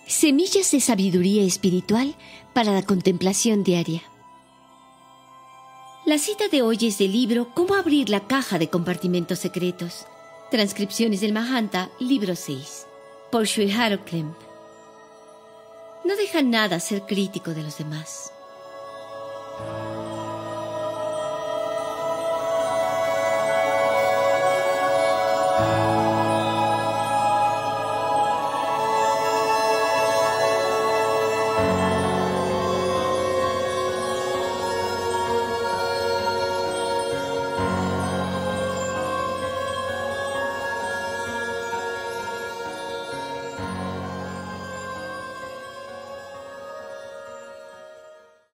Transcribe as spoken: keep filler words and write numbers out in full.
Semillas de sabiduría espiritual para la contemplación diaria. La cita de hoy es del libro Cómo abrir la caja de compartimentos secretos. Transcripciones del Mahanta, libro seis, por Sri Haroklemp. No deja nada ser crítico de los demás.